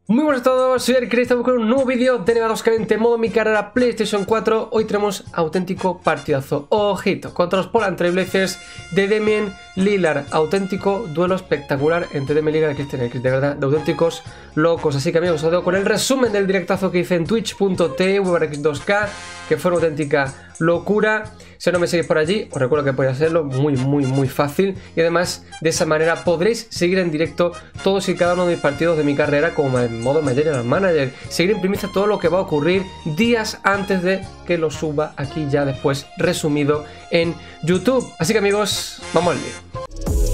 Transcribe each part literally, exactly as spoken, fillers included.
Muy buenas a todos, soy Eric, estamos con un nuevo vídeo de N B A dos K veinte modo mi carrera PlayStation cuatro. Hoy tenemos auténtico partidazo. Ojito, contra los Portland Trail Blazers de Damian Lillard. Auténtico duelo espectacular entre Damian Lillard y Christian Elkins. De verdad, de auténticos locos. Así que amigos, os dejo con el resumen del directazo que hice en twitch punto tv barra x dos k, que fue una auténtica locura. Si no me seguís por allí, os recuerdo que podéis hacerlo muy, muy, muy fácil. Y además, de esa manera podréis seguir en directo todos y cada uno de mis partidos de mi carrera como en modo General Manager. Seguir en primicia todo lo que va a ocurrir días antes de que lo suba aquí ya después resumido en YouTube. Así que amigos, vamos al lío.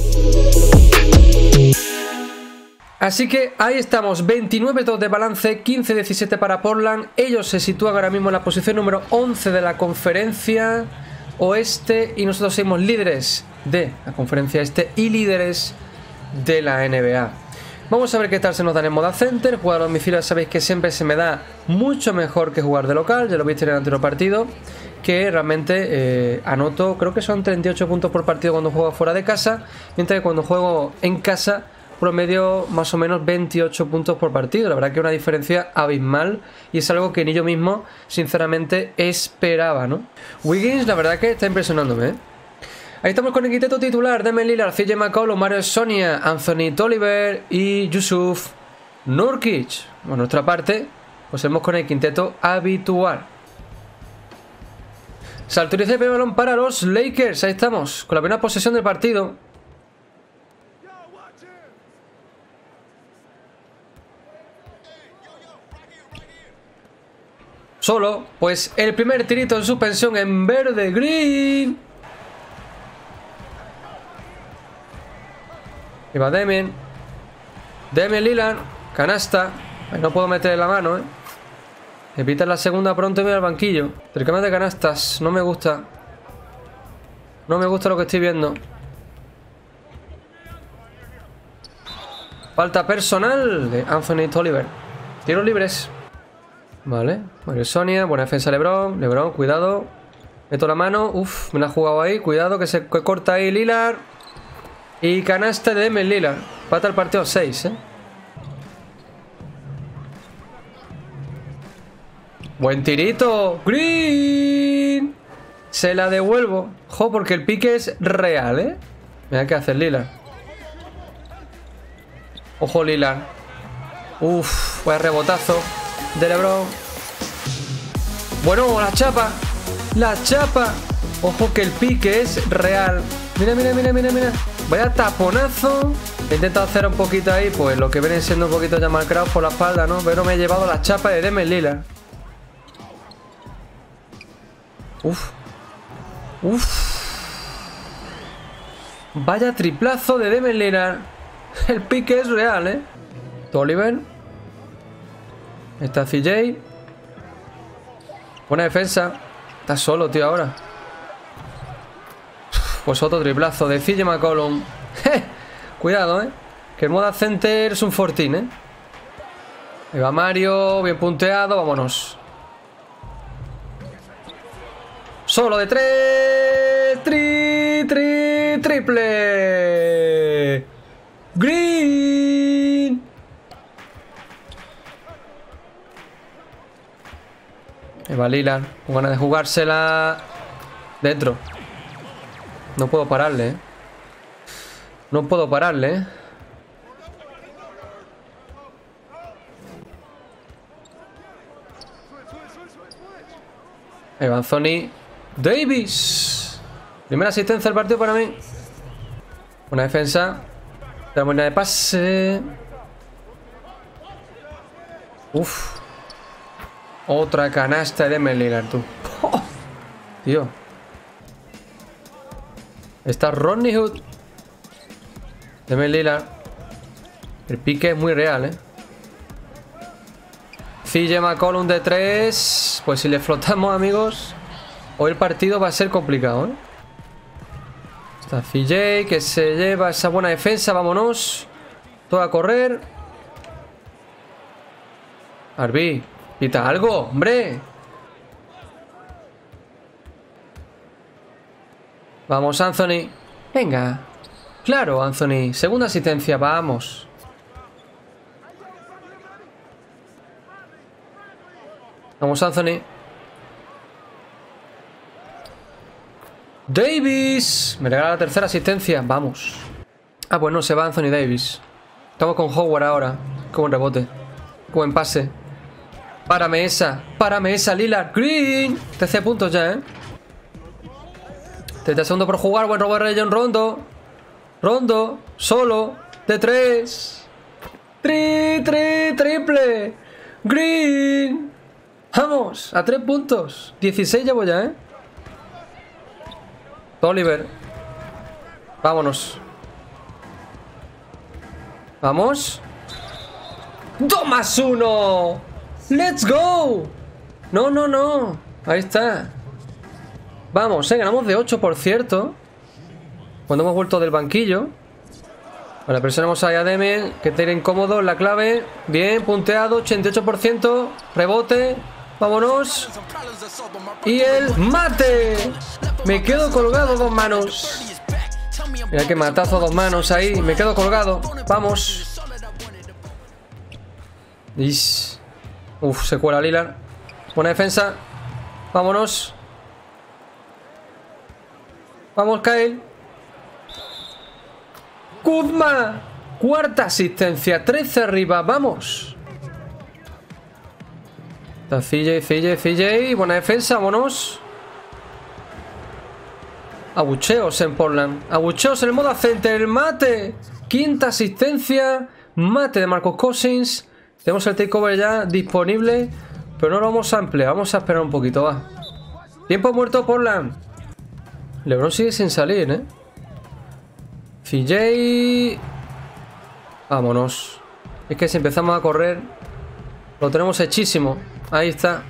Así que ahí estamos, veintinueve dos de balance, quince diecisiete para Portland. Ellos se sitúan ahora mismo en la posición número once de la conferencia oeste y nosotros somos líderes de la conferencia este y líderes de la N B A. Vamos a ver qué tal se nos da en el Moda Center. Jugar a domicilio sabéis que siempre se me da mucho mejor que jugar de local, ya lo viste en el anterior partido, que realmente eh, anoto, creo que son treinta y ocho puntos por partido cuando juego fuera de casa, mientras que cuando juego en casa promedio más o menos veintiocho puntos por partido. La verdad que es una diferencia abismal y es algo que ni yo mismo sinceramente esperaba, ¿no? Wiggins la verdad que está impresionándome, ¿eh? Ahí estamos con el quinteto titular: Damian Lillard, C J McCollum, Mario Sonia, Anthony Tolliver y Jusuf Nurkic. Por nuestra parte, pues hemos con el quinteto habitual. Salturiza el primer balón para los Lakers. Ahí estamos, con la primera posesión del partido. Solo, pues el primer tirito en suspensión en verde green. Y va Damian. Damian Lillard, canasta. Ay, no puedo meterle la mano, eh. Evita la segunda pronto y voy al banquillo. Intercambio de canastas, no me gusta. No me gusta lo que estoy viendo. Falta personal de Anthony Tolliver. Tiros libres. Vale, Mario Sonia, buena defensa LeBron. LeBron, cuidado. Meto la mano, uff, me la ha jugado ahí. Cuidado que se que corta ahí Lillard. Y canasta de Damian Lillard. Pata el partido seis, eh. Buen tirito. Green. Se la devuelvo. Jo, porque el pique es real, eh. Mira qué hace Lillard. Ojo Lillard. Uff, buen rebotazo de LeBron. Bueno, la chapa. La chapa. Ojo que el pique es real. Mira, mira, mira, mira, mira. Vaya taponazo. He intentado hacer un poquito ahí, pues lo que viene siendo un poquito ya marcado por la espalda, ¿no? Pero me he llevado la chapa de Damian Lillard. Uf. Uf. Vaya triplazo de Damian Lillard. El pique es real, ¿eh? Tolliver. Está C J. Buena defensa. Está solo, tío, ahora. Pues otro triplazo de C J McCollum. Cuidado, eh. Que el Moda Center es un fortín, eh. Ahí va Mario. Bien punteado. Vámonos. Solo de tres. Tri, tri, triple. Green. Ahí va Lillard, con ganas de jugársela. Dentro. No puedo pararle, ¿eh? No puedo pararle, ¿eh? Ahí va Anthony Davis. Primera asistencia del partido para mí. Una defensa. La buena de pase. Uf. Otra canasta de Damian Lillard, tú. Oh, tío. Está Rodney Hood. Damian Lillard. El pique es muy real, eh. C J McCollum de tres. Pues si le flotamos, amigos, hoy el partido va a ser complicado, eh. Está C J que se lleva esa buena defensa. Vámonos. Todo a correr. Arby. Pita algo, hombre. Vamos, Anthony. Venga. Claro, Anthony. Segunda asistencia, vamos. Vamos, Anthony. Davis. Me regala la tercera asistencia. Vamos. Ah, pues no, se va Anthony Davis. Estamos con Howard ahora. Qué buen rebote. Qué buen pase. Párame esa. Párame esa, Lillard. Green. trece puntos ya, ¿eh? treinta segundos por jugar. Buen robo de Rajon Rondo. Rondo. Solo. De tres. Tri, tri, triple. Green. Vamos. A tres puntos. dieciséis llevo ya, ¿eh? Oliver. Vámonos. Vamos. ¡Dos más uno! ¡Let's go! No, no, no. Ahí está. Vamos, eh, ganamos de ocho, por cierto. Cuando hemos vuelto del banquillo. Vale, presionamos a Ademe, que tiene incómodo en la clave. Bien, punteado, ochenta y ocho por ciento. Rebote. Vámonos. Y el mate. Me quedo colgado, dos manos. Mira que matazo, dos manos ahí. Me quedo colgado. Vamos. Ish. Uf, se cuela Lillard. Buena defensa. Vámonos. Vamos, Kyle. Kuzma. Cuarta asistencia. trece arriba. Vamos. Está C J, C J, C J. Buena defensa. Vámonos. Abucheos en Portland. Abucheos en el modo center. El mate. Quinta asistencia. Mate de Marcus Cousins. Tenemos el takeover ya disponible. Pero no lo vamos a emplear. Vamos a esperar un poquito. Va. Tiempo muerto Portland. LeBron sigue sin salir, ¿eh? C J. Vámonos. Es que si empezamos a correr lo tenemos hechísimo. Ahí está.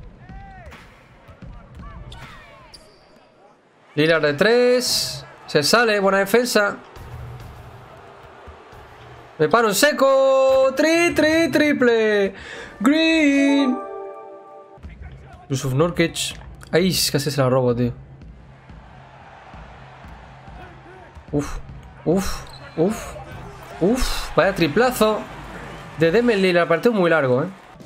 Lillard de tres. Se sale, buena defensa. Me paro en seco. Tri, tri, triple. Green. Yusuf Nurkic. Ay, casi se la robo, tío. Uf, uf, uf. Uf, vaya triplazo de Damian Lillard. Partido muy largo, eh.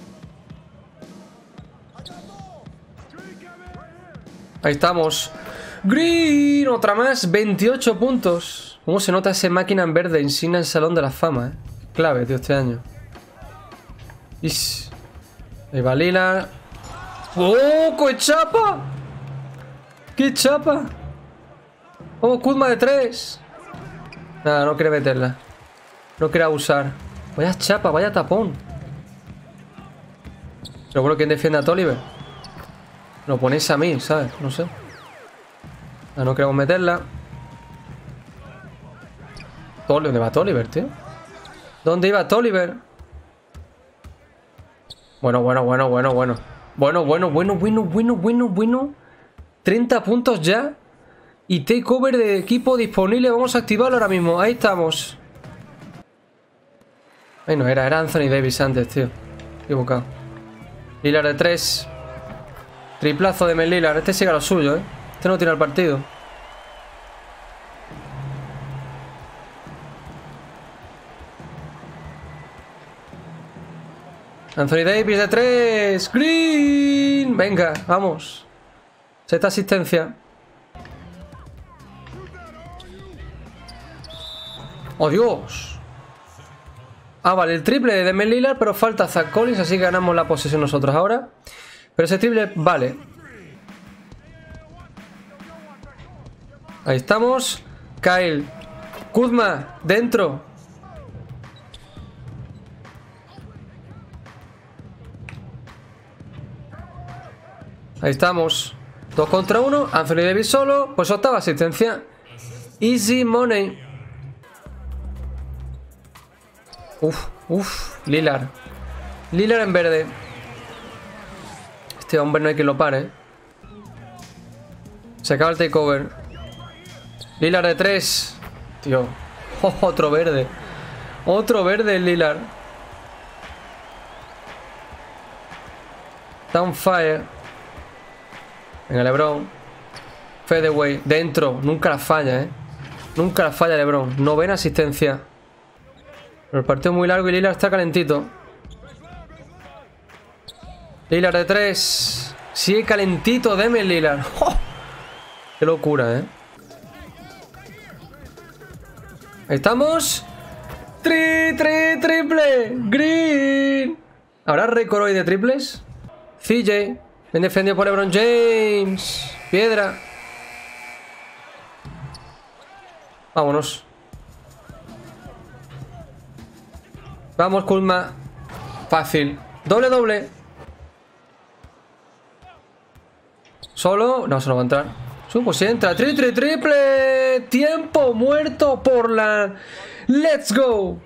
Ahí estamos. Green, otra más, veintiocho puntos. ¿Cómo se nota ese máquina en verde insignia en el Salón de la Fama, eh? Clave, tío, este año. Ish. Ahí va Lillard. ¡Oh, qué chapa! ¡Qué chapa! Vamos, Kuzma de tres. Nada, no quiere meterla. No quiere abusar. Vaya chapa, vaya tapón. Pero bueno, ¿quién defiende a Tolliver? Lo ponéis a mí, ¿sabes? No sé. Ah, no queremos meterla. ¿Dónde va Tolliver, tío? ¿Dónde iba Tolliver? Bueno, bueno, bueno, bueno, bueno. Bueno, bueno, bueno, bueno, bueno, bueno, bueno. treinta puntos ya. Y takeover de equipo disponible. Vamos a activarlo ahora mismo. Ahí estamos. Ay, no, era, era Anthony Davis antes, tío. Equivocado. Lillard de tres. Triplazo de Mel Lillard. Este sigue a lo suyo, eh. Este no tiene el partido. Anthony Davis de tres. Green. Venga, vamos. Sexta asistencia. ¡Oh, Dios! Ah, vale, el triple de Damian Lillard, pero falta Zach Collins, así que ganamos la posesión nosotros ahora. Pero ese triple vale. Ahí estamos. Kyle. Kuzma, dentro. Ahí estamos. Dos contra uno. Anthony Davis solo. Pues octava asistencia. Easy money. Uf, uf. Lillard. Lillard en verde. Este hombre no hay que lo pare. Se acaba el takeover. Lillard de tres. Tío. Oh, otro verde. Otro verde el Lillard. Downfire. Venga, LeBron. Fadeaway. Dentro. Nunca la falla, eh. Nunca la falla LeBron. Novena asistencia. Pero el partido es muy largo y Lillard está calentito. Lillard de tres. Sigue calentito, deme el Lillard. ¡Oh! Qué locura, ¿eh? Ahí estamos. Tri, tri, triple. Green. ¿Habrá récord hoy de triples? C J. Bien defendido por LeBron James. Piedra. Vámonos. Vamos, Kuzma. Fácil. Doble, doble. Solo. No, se lo va a entrar. Sí, pues sí entra. Tri, tri, triple. Tiempo muerto por la... Let's go.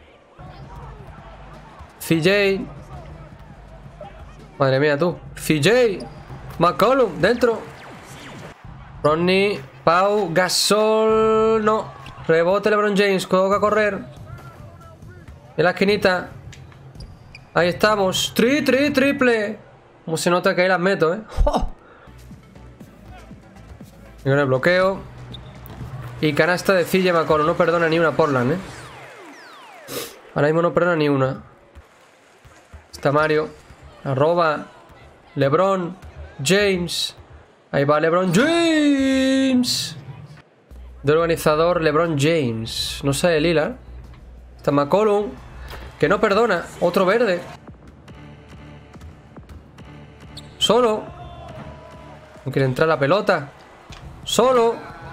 C J. Madre mía, tú. C J. McCollum. Dentro. Rodney. Pau. Gasol. No. Rebote LeBron James. Toca a correr. En la esquinita. Ahí estamos. Tri, tri, triple. Como se nota que ahí las meto, ¿eh? ¡Oh! Y con el bloqueo. Y canasta de C J McCollum. No perdona ni una Portland, ¿eh? Ahora mismo no perdona ni una. Está Mario. Arroba. LeBron James. Ahí va LeBron James. De organizador LeBron James. No sale Lillard. Está McCollum. Que no perdona. Otro verde. Solo. No quiere entrar la pelota. Solo.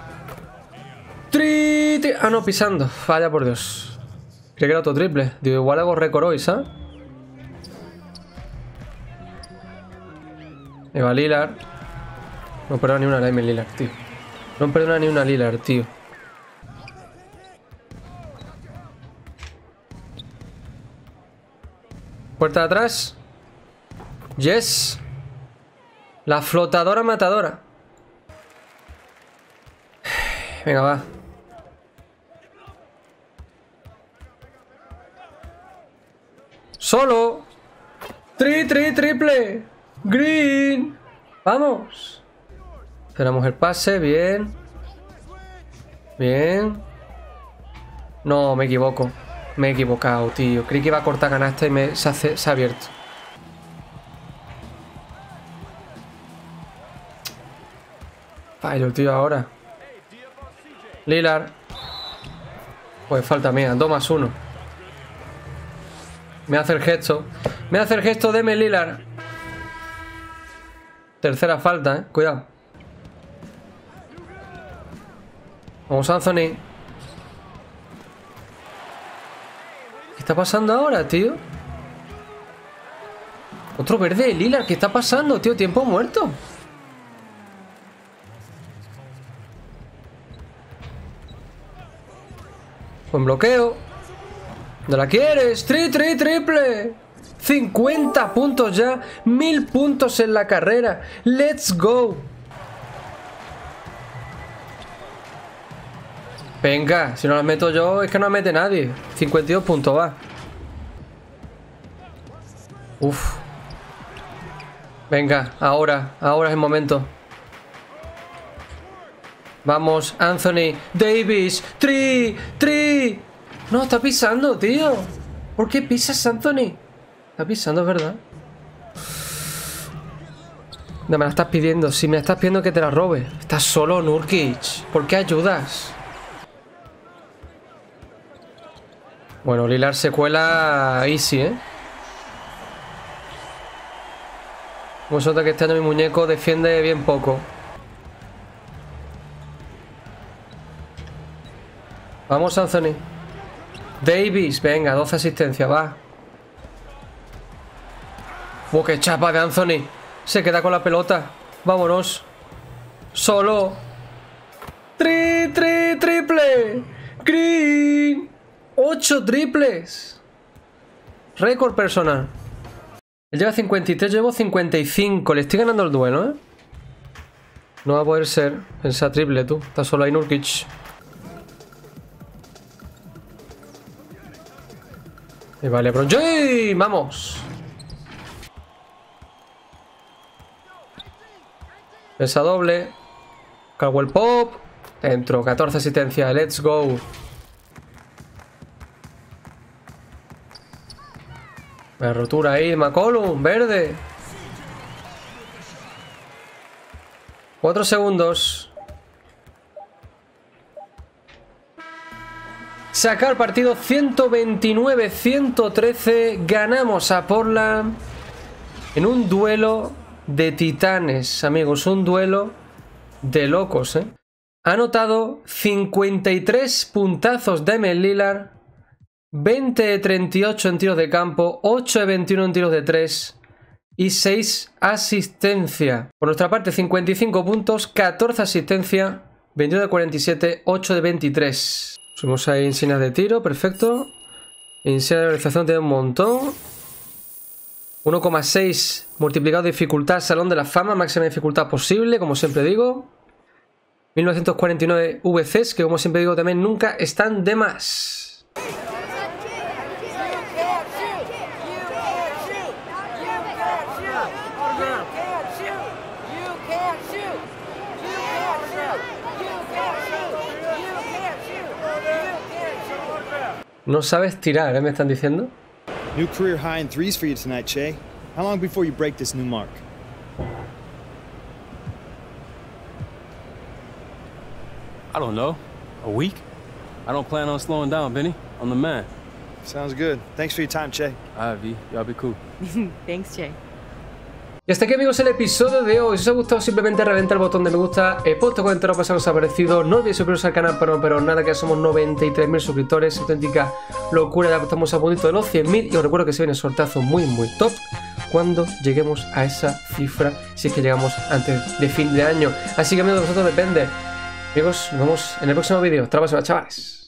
Tri, tri. Ah, no, pisando. Vaya por Dios. Creía que era otro triple. Digo, igual hago récord hoy, ¿sabes? Ahí va Lillard. No perdona ni una Damian Lillard, tío. No perdona ni una Lillard, tío. Puerta de atrás. Yes. La flotadora matadora. Venga, va. Solo. Tri, tri, triple. Green. Vamos. Esperamos el pase. Bien. Bien. No, me equivoco. Me he equivocado, tío. Creí que iba a cortar canasta y me, se, hace, se ha abierto. Fallo, tío, ahora. Lillard. Pues falta mía. Dos más uno. Me hace el gesto. Me hace el gesto de M. Lillard. Tercera falta, eh. Cuidado. Vamos, Anthony. ¿Qué está pasando ahora, tío? Otro verde de Lillard. ¿Qué está pasando, tío? Tiempo muerto. Buen bloqueo. ¿No la quieres? Tri, tri, triple. cincuenta puntos ya. mil puntos en la carrera. Let's go. Venga, si no las meto yo, es que no las mete nadie. cincuenta y dos puntos, va. Uf. Venga, ahora, ahora es el momento. Vamos, Anthony Davis. Tri, tri. No, está pisando, tío. ¿Por qué pisas, Anthony? Está pisando, es verdad. No me la estás pidiendo. Si me estás pidiendo que te la robe. Estás solo, Nurkic. ¿Por qué ayudas? Bueno, Lillard se cuela easy, ¿eh? Como se nota que este año mi muñeco defiende bien poco. Vamos, Anthony Davis. Venga, doce asistencias, va. ¡Oh, qué chapa de Anthony! Se queda con la pelota. Vámonos. Solo. Tri, tri, triple. Green. Ocho triples. Récord personal. Él lleva cincuenta y tres, yo llevo cincuenta y cinco. Le estoy ganando el duelo, ¿eh? No va a poder ser. Pensa triple, tú. Está solo ahí Nurkic. Y vale, bro. ¡Jay! ¡Vamos! Esa doble. Caldwell Pop. Dentro. catorce asistencias. Let's go. La rotura ahí. McCollum. Verde. cuatro segundos. Sacar partido ciento veintinueve a ciento trece. Ganamos a Portland en un duelo de titanes, amigos. Un duelo de locos, ¿eh? Ha anotado cincuenta y tres puntazos Damian Lillard, veinte de treinta y ocho en tiros de campo, ocho de veintiuno en tiros de tres y seis asistencias. Por nuestra parte, cincuenta y cinco puntos, catorce asistencias, veintiuno de cuarenta y siete, ocho de veintitrés. Subimos ahí insignias de tiro, perfecto. Insignia de realización tiene un montón. uno coma seis multiplicado de dificultad, Salón de la Fama, máxima dificultad posible, como siempre digo. mil novecientos cuarenta y nueve V Cs, que como siempre digo también nunca están de más. No sabes tirar, ¿eh? Me están diciendo. New career high in threes for you tonight, Che. How long before you break this new mark? I don't know. A week? I don't plan on slowing down, Benny. I'm the man. Sounds good. Thanks for your time, Che. All right, V. Y'all be cool. Thanks, Che. Y hasta aquí, amigos, el episodio de hoy. Si os ha gustado, simplemente reventa el botón de me gusta, he puesto comentario para que os ha parecido. No olvidéis suscribiros al canal, pero, pero nada, que ya somos noventa y tres mil suscriptores. Auténtica locura, ya estamos a puntito de los cien mil. Y os recuerdo que se viene un sortazo muy, muy top cuando lleguemos a esa cifra, si es que llegamos antes de fin de año. Así que, amigos, de vosotros depende. Amigos, nos vemos en el próximo vídeo. Hasta la próxima, chavales.